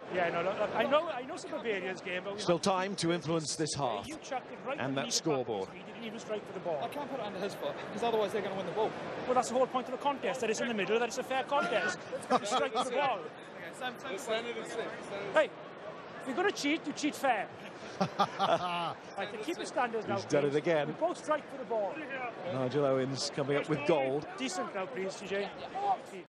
Yeah, no, look, I know some Bavarians game, but Still time to influence this half. You chucked it right And that underneath the scoreboard. back of his feet. He didn't even strike for the ball. I can't put it under his foot, because otherwise they're going to win the ball. Well, that's the whole point of the contest. That it's in the middle. That it's a fair contest. You strike for the ball. Okay, same. Hey, if you're going to cheat, you cheat fair. Right, to keep the standards now. He's done it again. We both strike for the ball. Nigel Owens coming up with gold. Decent now, please, TJ.